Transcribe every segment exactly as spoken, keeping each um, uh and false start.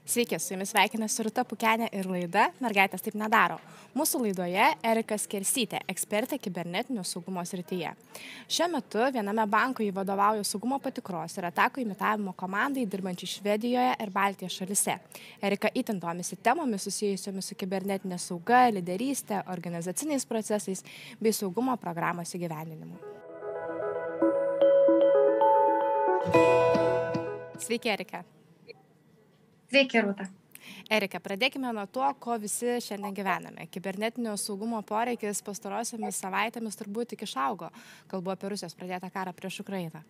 Sveiki, su jumis sveikinasi Rūta Pukenė ir laida Mergaitės taip nedaro. Mūsų laidoje Erika Skersytė, ekspertė kibernetinio saugumo srityje. Šiuo metu viename banko jį vadovauja saugumo patikros ir atakų imitavimo komandai dirbančiai Švedijoje ir Baltijos šalise. Erika itin domisi temomis susijusiomis su kibernetinė sauga, lyderystė, organizaciniais procesais bei saugumo programos įgyvendinimu. Sveiki, Erika. Sveiki, Rūta. Erika, pradėkime nuo to, ko visi šiandien gyvename. Kibernetinio saugumo poreikis pastarosiomis savaitėmis turbūt tik išaugo. Kalbu apie Rusijos pradėtą karą prieš Ukrainą.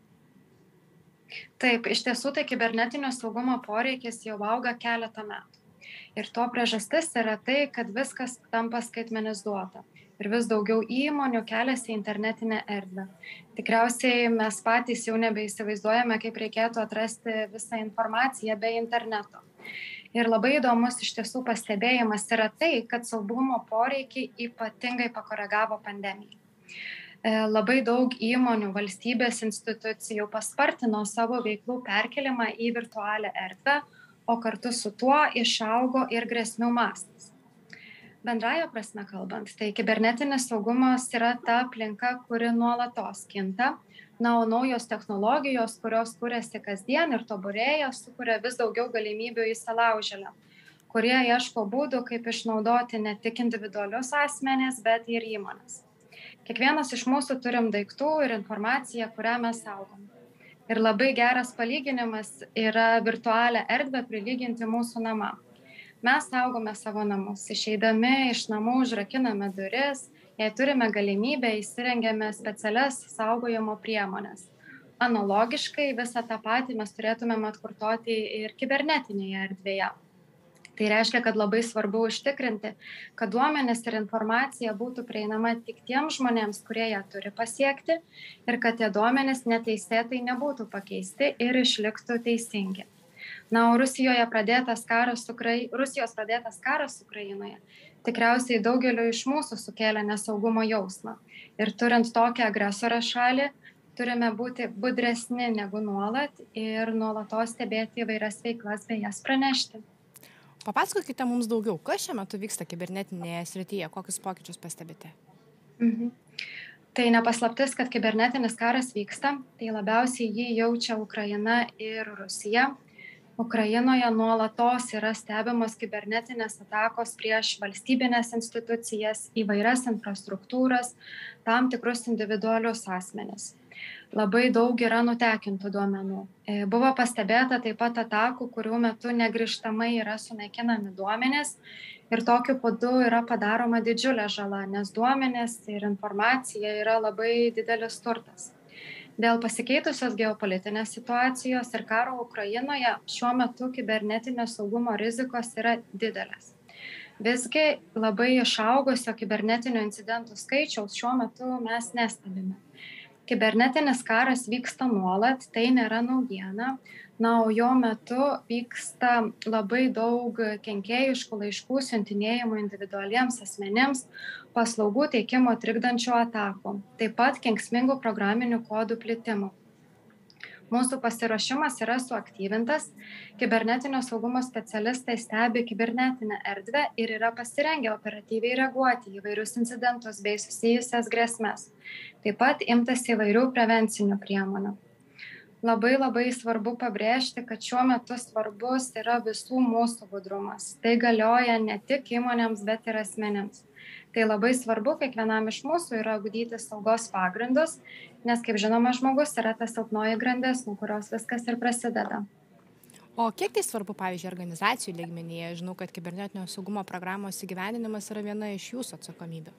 Taip, iš tiesų tai kibernetinio saugumo poreikis jau auga keletą metų. Ir to priežastis yra tai, kad viskas tampa skaitmenizuota. Ir vis daugiau įmonių keliasi į internetinę erdvę. Tikriausiai mes patys jau nebeįsivaizduojame, kaip reikėtų atrasti visą informaciją be interneto. Ir labai įdomus iš tiesų pastebėjimas yra tai, kad saugumo poreikiai ypatingai pakoregavo pandemiją. Labai daug įmonių, valstybės institucijų paspartino savo veiklų perkelimą į virtualią erdvę, o kartu su tuo išaugo ir grėsmių mastas. Bendraja prasme kalbant, tai kibernetinis saugumas yra ta aplinka, kuri nuolatos kinta, na, o naujos technologijos, kurios kuriasi kasdien ir tobulėja, sukuria vis daugiau galimybių įsilaužėliam, kurie ieško būdų, kaip išnaudoti ne tik individualius asmenys, bet ir įmonės. Kiekvienas iš mūsų turim daiktų ir informaciją, kurią mes saugom. Ir labai geras palyginimas yra virtualią erdvę prilyginti mūsų namam. Mes saugome savo namus, išeidami iš namų užrakiname duris, jei turime galimybę įsirengiame specialias saugojimo priemonės. Analogiškai visą tą patį mes turėtumėm atkartoti ir kibernetinėje erdvėje. Tai reiškia, kad labai svarbu užtikrinti, kad duomenys ir informacija būtų prieinama tik tiems žmonėms, kurie ją turi pasiekti ir kad tie duomenys neteisėtai nebūtų pakeisti ir išliktų teisingi. Na, o Rusijoje pradėtas karas, Ukrai... Rusijos pradėtas karas Ukrainoje tikriausiai daugeliu iš mūsų sukėlė nesaugumo jausmą. Ir turint tokią agresorę šalį, turime būti budresni negu nuolat ir nuolatos stebėti įvairias veiklas bei jas pranešti. Papasakokite mums daugiau, kas šiuo metu vyksta kibernetinėje srityje, kokius pokyčius pastebite? Mhm. Tai nepaslaptis, kad kibernetinis karas vyksta, tai labiausiai jį jaučia Ukraina ir Rusija. Ukrainoje nuolatos yra stebimos kibernetinės atakos prieš valstybinės institucijas, įvairias infrastruktūras, tam tikrus individualius asmenis. Labai daug yra nutekintų duomenų. Buvo pastebėta taip pat atakų, kurių metu negrįžtamai yra sunaikinami duomenys ir tokiu būdu yra padaroma didžiulė žala, nes duomenys ir informacija yra labai didelis turtas. Dėl pasikeitusios geopolitinės situacijos ir karo Ukrainoje šiuo metu kibernetinio saugumo rizikos yra didelės. Visgi labai išaugusio kibernetinio incidentų skaičiaus šiuo metu mes nestebime. Kibernetinis karas vyksta nuolat, tai nėra naujiena, na, o jo metu vyksta labai daug kenkėjiškų laiškų siuntinėjimų individualiems asmenims, paslaugų teikimo trikdančių atakų, taip pat kenksmingų programinių kodų plitimų. Mūsų pasiruošimas yra suaktyvintas, kibernetinio saugumo specialistai stebi kibernetinę erdvę ir yra pasirengę operatyviai reaguoti į įvairius incidentus bei susijusias grėsmes. Taip pat imtas įvairių prevencinių priemonių. Labai labai svarbu pabrėžti, kad šiuo metu svarbus yra visų mūsų budrumas. Tai galioja ne tik įmonėms, bet ir asmenims. Tai labai svarbu kiekvienam iš mūsų yra ugdyti saugos pagrindus, nes, kaip žinoma, žmogus yra ta silpnoji grandis, nuo kurios viskas ir prasideda. O kiek tai svarbu, pavyzdžiui, organizacijų lygmenyje? Žinau, kad kibernetinio saugumo programos įgyvendinimas yra viena iš jūsų atsakomybių.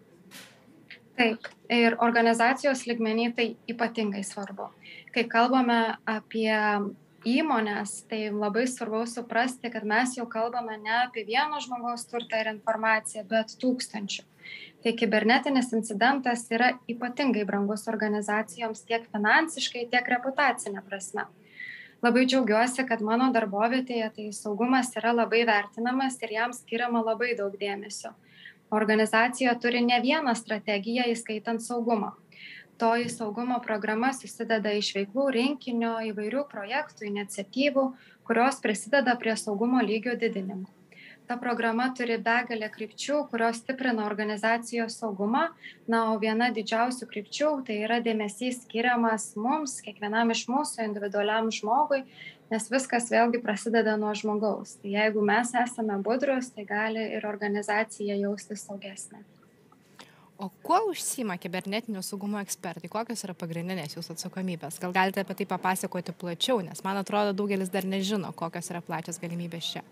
Taip, ir organizacijos lygmenį tai ypatingai svarbu. Kai kalbame apie įmonės, tai labai svarbu suprasti, kad mes jau kalbame ne apie vieno žmogaus turtą ir informaciją, bet tūkstančių. Tai kibernetinis incidentas yra ypatingai brangus organizacijoms tiek finansiškai, tiek reputacinė prasme. Labai džiaugiuosi, kad mano darbovietėje tai saugumas yra labai vertinamas ir jam skiriama labai daug dėmesio. Organizacija turi ne vieną strategiją, įskaitant saugumą. Toji saugumo programa susideda iš veiklų rinkinio, įvairių projektų, iniciatyvų, kurios prisideda prie saugumo lygio didinimo. Ta programa turi begalę krypčių, kurios stiprina organizacijos saugumą, na, o viena didžiausių krypčių tai yra dėmesys skiriamas mums, kiekvienam iš mūsų, individualiam žmogui, nes viskas vėlgi prasideda nuo žmogaus. Tai jeigu mes esame budrus, tai gali ir organizacija jaustis saugesnė. O kuo užsiima kibernetinio saugumo ekspertai? Kokios yra pagrindinės jūsų atsakomybės? Gal galite apie tai papasakoti plačiau, nes man atrodo daugelis dar nežino, kokios yra plačios galimybės čia.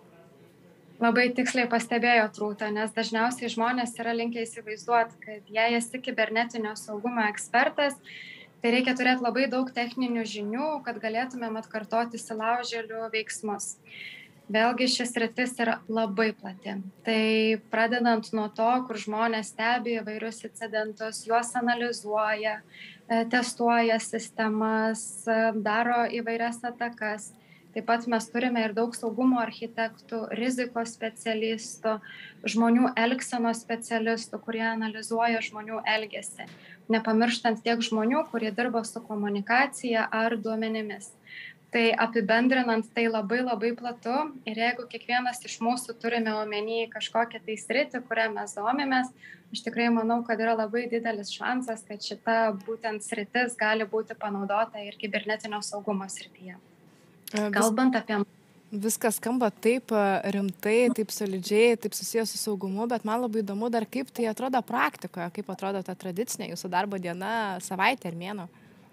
Labai tiksliai pastebėjot, Rūta, nes dažniausiai žmonės yra linkę įsivaizduoti, kad jei esi kibernetinio saugumo ekspertas, tai reikia turėti labai daug techninių žinių, kad galėtumėm atkartoti įsilaužėlių veiksmus. Vėlgi šis sritis yra labai plati. Tai pradedant nuo to, kur žmonės stebi įvairius incidentus, juos analizuoja, testuoja sistemas, daro įvairias atakas. Taip pat mes turime ir daug saugumo architektų, rizikos specialistų, žmonių elgsenos specialistų, kurie analizuoja žmonių elgesį. Nepamirštant tiek žmonių, kurie dirba su komunikacija ar duomenimis. Tai apibendrinant, tai labai labai platu ir jeigu kiekvienas iš mūsų turime omeny kažkokią tai sritį, kurią mes domimės, aš tikrai manau, kad yra labai didelis šansas, kad šita būtent sritis gali būti panaudota ir kibernetinio saugumo srityje. Kalbant apie... Viskas skamba taip rimtai, taip solidžiai, taip susijęs su saugumu, bet man labai įdomu dar, kaip tai atrodo praktikoje, kaip atrodo ta tradicinė jūsų darbo diena, savaitė ar mėnuo.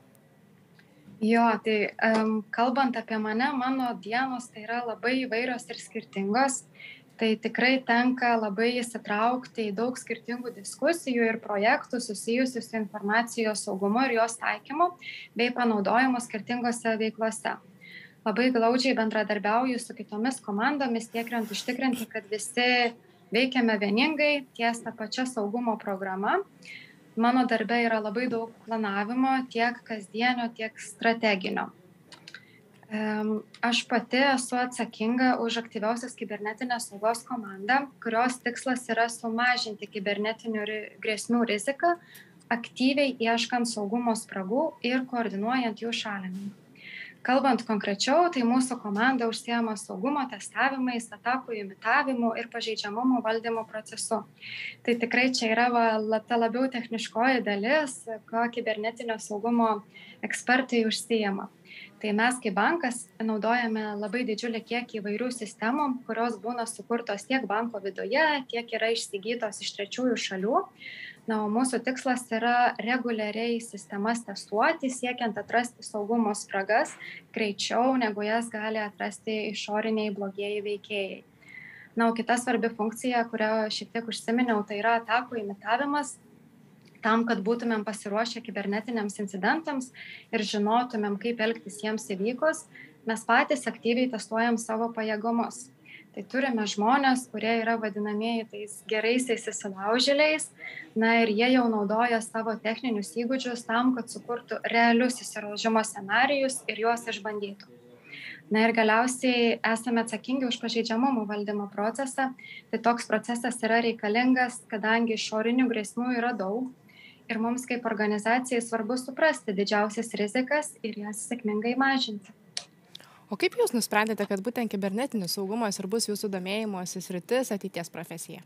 Jo, tai um, kalbant apie mane, mano dienos tai yra labai įvairios ir skirtingos. Tai tikrai tenka labai įsitraukti į daug skirtingų diskusijų ir projektų susijusių su informacijos saugumu ir jos taikymu bei panaudojimu skirtingose veiklose. Labai glaudžiai bendradarbiauju su kitomis komandomis, tiekiant užtikrinti, kad visi veikiame vieningai ties tą pačią saugumo programą. Mano darbe yra labai daug planavimo, tiek kasdienio, tiek strateginio. Aš pati esu atsakinga už aktyviausios kibernetinės saugos komandą, kurios tikslas yra sumažinti kibernetinių grėsmių riziką, aktyviai ieškant saugumo spragų ir koordinuojant jų šalinimą. Kalbant konkrečiau, tai mūsų komanda užsiema saugumo testavimais, atakų imitavimu ir pažeidžiamumo valdymo procesu. Tai tikrai čia yra va, ta labiau techniškoji dalis, ko kibernetinio saugumo ekspertai užsiema. Tai mes kaip bankas naudojame labai didžiulį kiekį įvairių sistemų, kurios būna sukurtos tiek banko viduje, tiek yra išsigytos iš trečiųjų šalių. Na, o mūsų tikslas yra reguliariai sistemas testuoti, siekiant atrasti saugumo spragas greičiau, negu jas gali atrasti išoriniai blogieji veikėjai. Na, o kita svarbi funkcija, kurią šiek tiek užsiminiau, tai yra atakų imitavimas, tam, kad būtumėm pasiruošę kibernetiniams incidentams ir žinotumėm, kaip elgtis jiems įvykus, mes patys aktyviai testuojam savo pajėgumus. Tai turime žmonės, kurie yra vadinamieji tais geraisiais įsilaužėliais, na ir jie jau naudoja savo techninius įgūdžius tam, kad sukurtų realius įsilaužimo scenarijus ir juos išbandytų. Na ir galiausiai esame atsakingi už pažeidžiamumo valdymo procesą. Tai toks procesas yra reikalingas, kadangi išorinių grėsmių yra daug ir mums kaip organizacijai svarbu suprasti didžiausias rizikas ir jas sėkmingai mažinti. O kaip jūs nusprendėte, kad būtent kibernetinis saugumas ir bus jūsų domėjimosi sritis ateities profesija?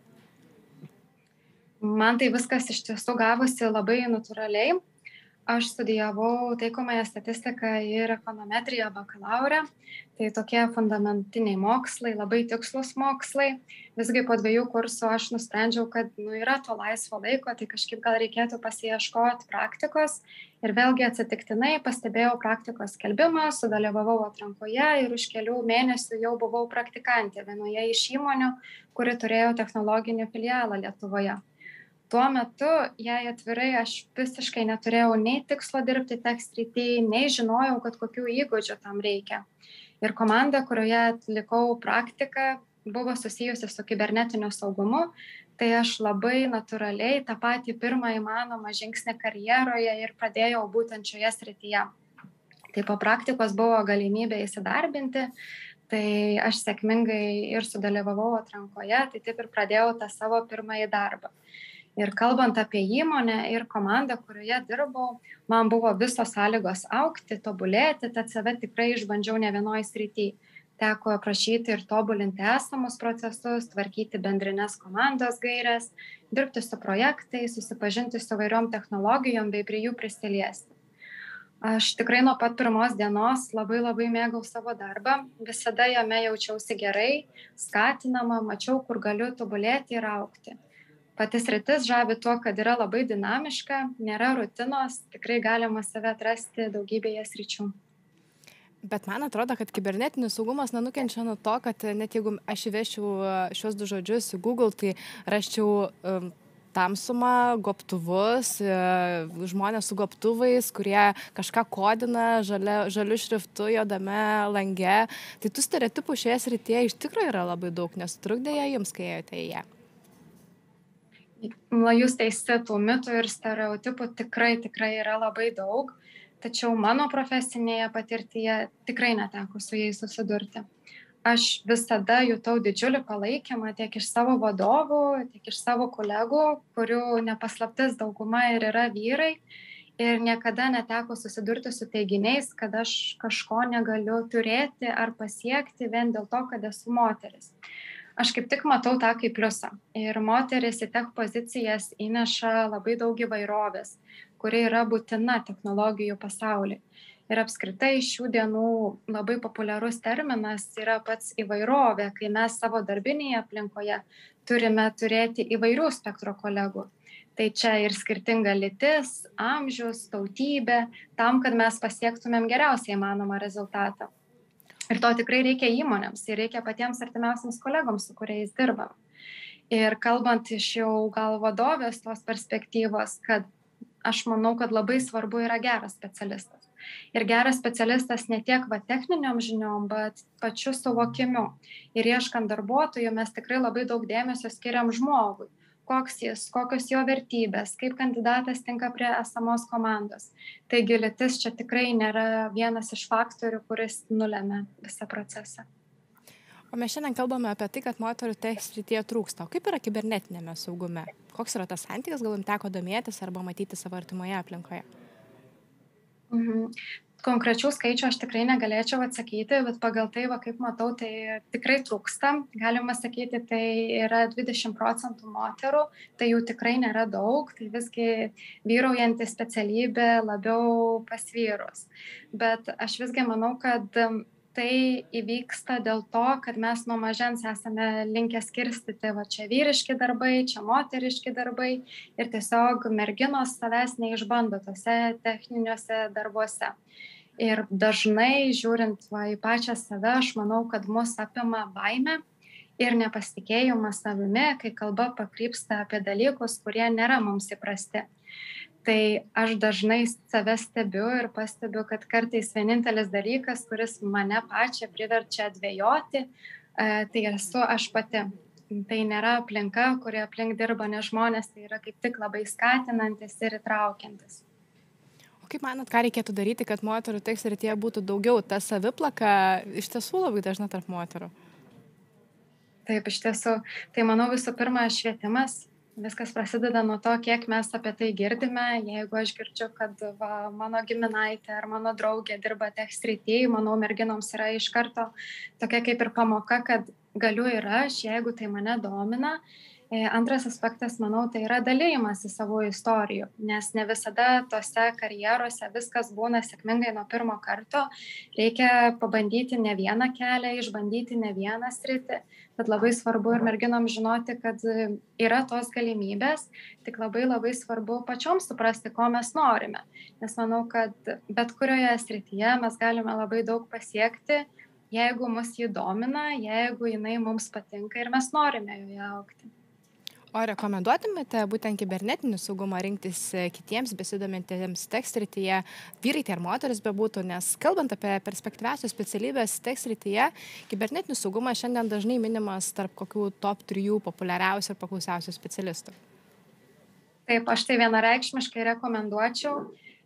Man tai viskas iš tiesų gavosi labai natūraliai. Aš studijavau taikomąją statistiką ir ekonometriją bakalaure. Tai tokie fundamentiniai mokslai, labai tikslus mokslai. Visgi po dviejų kursų aš nusprendžiau, kad nu, yra to laisvo laiko, tai kažkaip gal reikėtų pasiieškoti praktikos. Ir vėlgi atsitiktinai pastebėjau praktikos skelbimą, sudalyvavau atrankoje ir už kelių mėnesių jau buvau praktikantė vienoje iš įmonių, kuri turėjo technologinį filialą Lietuvoje. Tuo metu, jei atvirai, aš visiškai neturėjau nei tikslo dirbti tech srity, nei žinojau, kad kokių įgūdžių tam reikia. Ir komanda, kurioje atlikau praktiką, buvo susijusi su kibernetinio saugumu, tai aš labai natūraliai tą patį pirmą įmanomą žingsnį karjeroje ir pradėjau būtent šioje srityje. Tai po praktikos buvo galimybė įsidarbinti, tai aš sėkmingai ir sudalyvavau atrankoje, tai taip ir pradėjau tą savo pirmąjį darbą. Ir kalbant apie įmonę ir komandą, kurioje dirbau, man buvo visos sąlygos augti, tobulėti, tad save tikrai išbandžiau ne vienoj srity. Teko aprašyti ir tobulinti esamus procesus, tvarkyti bendrinės komandos gaires, dirbti su projektais, susipažinti su vairiom technologijom bei prie jų prisiliesti. Aš tikrai nuo pat pirmos dienos labai labai mėgau savo darbą, visada jame jaučiausi gerai, skatinama, mačiau, kur galiu tobulėti ir augti. Pati sritis žavi tuo, kad yra labai dinamiška, nėra rutinos, tikrai galima save atrasti daugybėje sričių. Bet man atrodo, kad kibernetinis saugumas nenukenčia nuo to, kad net jeigu aš įveščiau šios du žodžius į Google, tai raščiau um, tamsumą, gobtuvus, žmonės su gobtuvais, kurie kažką kodina žalia, žaliu šriftu juodame lange. Tai tų stereotipų šioje srityje iš tikrųjų yra labai daug, nes trukdė jie jums, kai ėjote į ją. Na, jūs teisi, tų mitų ir stereotipų tikrai, tikrai yra labai daug, tačiau mano profesinėje patirtyje tikrai neteko su jais susidurti. Aš visada jutau didžiulį palaikymą tiek iš savo vadovų, tiek iš savo kolegų, kurių nepaslaptis dauguma ir yra vyrai, ir niekada neteko susidurti su teiginiais, kad aš kažko negaliu turėti ar pasiekti vien dėl to, kad esu moteris. Aš kaip tik matau tą kaip pliusą. Ir moteris į tech pozicijas įneša labai daug įvairovės, kuri yra būtina technologijų pasaulyje. Ir apskritai šių dienų labai populiarus terminas yra pats įvairovė, kai mes savo darbinėje aplinkoje turime turėti įvairių spektro kolegų. Tai čia ir skirtinga lytis, amžius, tautybė, tam, kad mes pasiektumėm geriausiai įmanomą rezultatą. Ir to tikrai reikia įmonėms, ir reikia patiems artimiausiams kolegoms, su kuriais dirbam. Ir kalbant iš jau gal vadovės tos perspektyvos, kad aš manau, kad labai svarbu yra geras specialistas. Ir geras specialistas ne tiek va techniniam žiniom, bet pačiu suvokimu. Ir ieškant darbuotojų mes tikrai labai daug dėmesio skiriam žmogui. Koks jis, kokios jo vertybės, kaip kandidatas tinka prie esamos komandos. Taigi lytis čia tikrai nėra vienas iš faktorių, kuris nulemia visą procesą. O mes šiandien kalbame apie tai, kad moterų tech srityje trūksta. O kaip yra kibernetinėme saugume? Koks yra tas santykis, gal jums teko domėtis arba matyti savo artimoje aplinkoje? Mhm. Konkrečių skaičių aš tikrai negalėčiau atsakyti, bet pagal tai, va, kaip matau, tai tikrai trūksta. Galima sakyti, tai yra dvidešimt procentų moterų, tai jų tikrai nėra daug, tai visgi vyraujanti specialybė labiau pas vyrus. Bet aš visgi manau, kad tai įvyksta dėl to, kad mes nuo mažens esame linkę skirstyti, va čia vyriški darbai, čia moteriški darbai ir tiesiog merginos savęs neišbando tose techniniuose darbuose. Ir dažnai, žiūrint va, į pačią save, aš manau, kad mus apima baimė ir nepasitikėjimas savimi, kai kalba pakrypsta apie dalykus, kurie nėra mums įprasti. Tai aš dažnai save stebiu ir pastebiu, kad kartais vienintelis dalykas, kuris mane pačią priverčia dvejoti, tai esu aš pati. Tai nėra aplinka, kurie aplink dirba ne žmonės, tai yra kaip tik labai skatinantis ir įtraukiantis. O kaip manot, ką reikėtų daryti, kad moterų tech srityje būtų daugiau? Ta saviplaka iš tiesų labai dažna tarp moterų. Taip, iš tiesų. Tai manau visų pirma švietimas. Viskas prasideda nuo to, kiek mes apie tai girdime. Jeigu aš girdžiu, kad va, mano giminaitė ar mano draugė dirba tech srityje, manau, merginoms yra iš karto tokia kaip ir pamoka, kad galiu ir aš, jeigu tai mane domina. Antras aspektas, manau, tai yra dalyjimas į savo istorijų, nes ne visada tose karjeruose viskas būna sėkmingai nuo pirmo karto. Reikia pabandyti ne vieną kelią, išbandyti ne vieną sritį, bet labai svarbu ir merginoms žinoti, kad yra tos galimybės, tik labai labai svarbu pačioms suprasti, ko mes norime. Nes manau, kad bet kurioje srityje mes galime labai daug pasiekti, jeigu mus jį domina, jeigu jinai mums patinka ir mes norime joje augti. O rekomenduotumėte būtent kibernetinį saugumą rinktis kitiems besidomintiems tech srityje, vyrai tai ar moteris bebūtų, nes kalbant apie perspektyviausios specialybės tech srityje, kibernetinis saugumas šiandien dažnai minimas tarp kokių top trijų populiariausių ir paklausiausių specialistų. Taip, aš tai vienareikšmiškai rekomenduočiau.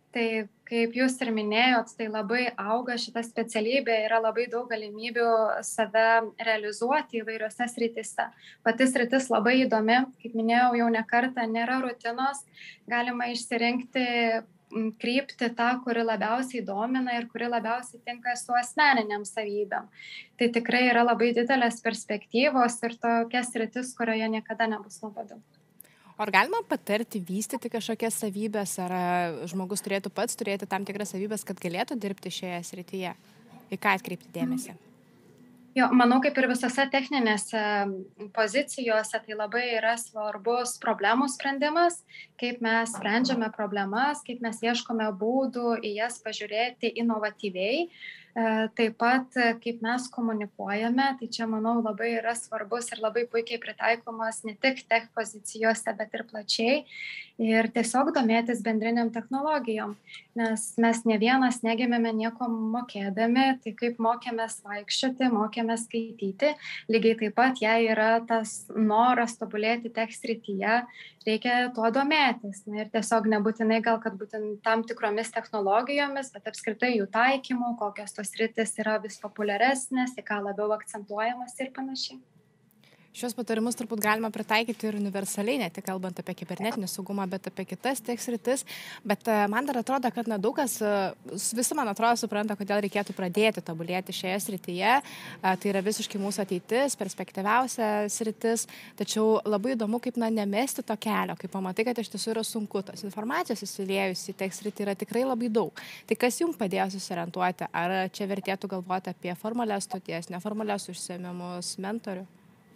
Tai kaip jūs ir minėjot, tai labai auga šita specialybė, yra labai daug galimybių save realizuoti įvairiose srityse. Pati sritis labai įdomi, kaip minėjau jau ne kartą, nėra rutinos, galima išsirinkti krypti tą, kuri labiausiai domina ir kuri labiausiai tinka su asmeniniam savybėm. Tai tikrai yra labai didelės perspektyvos ir tokia sritis, kurioje niekada nebus nuobodu. O ar galima patarti vystyti kažkokias savybės, ar žmogus turėtų pats turėti tam tikras savybės, kad galėtų dirbti šioje srityje? Į ką atkreipti dėmesį? Jo, manau, kaip ir visose techninėse pozicijose, tai labai yra svarbus problemų sprendimas, kaip mes sprendžiame problemas, kaip mes ieškome būdų į jas pažiūrėti inovatyviai. Taip pat, kaip mes komunikuojame, tai čia, manau, labai yra svarbus ir labai puikiai pritaikomas ne tik tech pozicijose, bet ir plačiai. Ir tiesiog domėtis bendriniam technologijom, nes mes ne vienas negimėme nieko mokėdami, tai kaip mokėmės vaikščioti, mokėmės skaityti. Lygiai taip pat, jei yra tas noras tobulėti tech srityje, reikia tuo domėtis. Na, ir tiesiog nebūtinai gal, kad būtent tam tikromis technologijomis, bet apskritai jų taikymų, kokios tos sritis yra vis populiaresnės, į ką labiau akcentuojamas ir panašiai. Šios patarimus turbūt galima pritaikyti ir universaliai, ne tik kalbant apie kibernetinį saugumą, bet apie kitas tech sritis. Bet man dar atrodo, kad na, daug kas, visi man atrodo, supranta, kodėl reikėtų pradėti tobulėti šioje srityje. Tai yra visiškai mūsų ateitis, perspektyviausia sritis. Tačiau labai įdomu, kaip na, nemesti to kelio, kai pamatai, kad iš tiesų yra sunku. Tos informacijos įsiliejus į tech sritį yra tikrai labai daug. Tai kas jums padėjo susiorientuoti? Ar čia vertėtų galvoti apie formalias studijas, neformalias užsiėmimus, mentorių?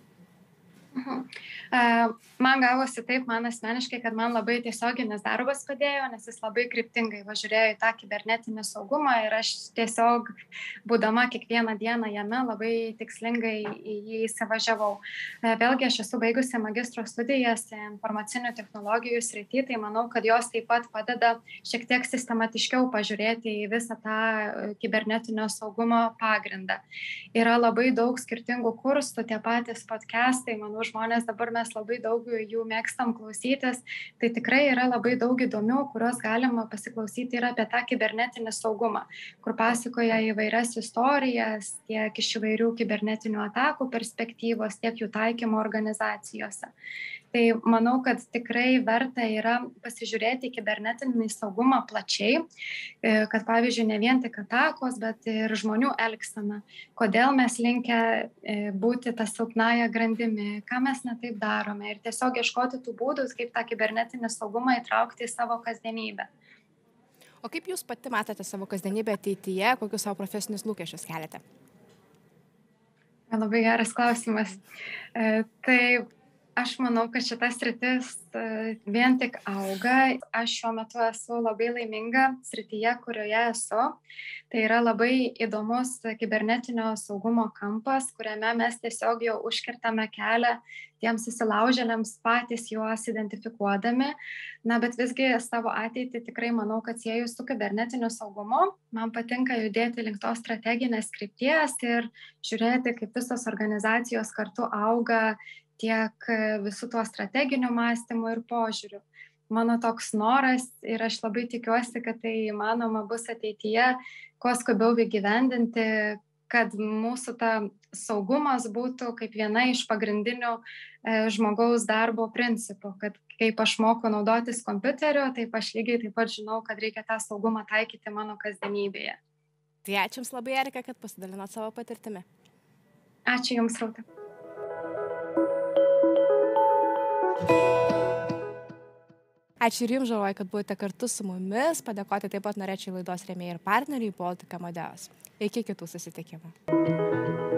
Mhm. Man gavosi taip, man asmeniškai, kad man labai tiesioginis darbas padėjo, nes jis labai kryptingai važiuoja į tą kibernetinį saugumą ir aš tiesiog, būdama kiekvieną dieną jame, labai tikslingai į jį įsivažiavau. Vėlgi, aš esu baigusi magistro studijas informacinių technologijų srity, tai manau, kad jos taip pat padeda šiek tiek sistematiškiau pažiūrėti į visą tą kibernetinio saugumo pagrindą. Yra labai daug skirtingų kursų, tie patys podcastai, manau, žmonės dabar mes labai daug jų mėgstam klausytis, tai tikrai yra labai daug įdomių, kuriuos galima pasiklausyti ir apie tą kibernetinį saugumą, kur pasakoja įvairias istorijas, tiek iš įvairių kibernetinių atakų perspektyvos, tiek jų taikymo organizacijose. Tai manau, kad tikrai verta yra pasižiūrėti į kibernetinį saugumą plačiai, kad pavyzdžiui ne vien tik atakos, bet ir žmonių elgsena. Kodėl mes linkę būti tą silpnąją grandimi, ką mes netaip darome ir tiesiog ieškoti tų būdų, kaip tą kibernetinį saugumą įtraukti į savo kasdienybę. O kaip jūs pati matote savo kasdienybę ateityje, kokius savo profesinius lūkesčius keliate? Labai geras klausimas. E, tai aš manau, kad šita sritis vien tik auga. Aš šiuo metu esu labai laiminga srityje, kurioje esu. Tai yra labai įdomus kibernetinio saugumo kampas, kuriame mes tiesiog jau užkirtame kelią tiems įsilaužėliams patys juos identifikuodami. Na, bet visgi savo ateitį tikrai manau, kad sieju su kibernetiniu saugumu. Man patinka judėti link tos strateginės krypties ir žiūrėti, kaip visos organizacijos kartu auga tiek visų tuo strateginiu mąstymu ir požiūriu. Mano toks noras ir aš labai tikiuosi, kad tai įmanoma bus ateityje, kuo skubiau įgyvendinti, kad mūsų ta saugumas būtų kaip viena iš pagrindinių e, žmogaus darbo principų, kad kaip aš moku naudotis kompiuteriu, taip aš lygiai taip pat žinau, kad reikia tą saugumą taikyti mano kasdienybėje. Tai ačiū Jums labai, Erika, kad pasidalinot savo patirtimi. Ačiū Jums, Rūta. Ačiū ir Jums, Žalvoju, kad buvote kartu su mumis. Padėkoti taip pat norėčiau laidos rėmėjai ir partneriai Baltic Amadeus. Iki kitų susitikimų.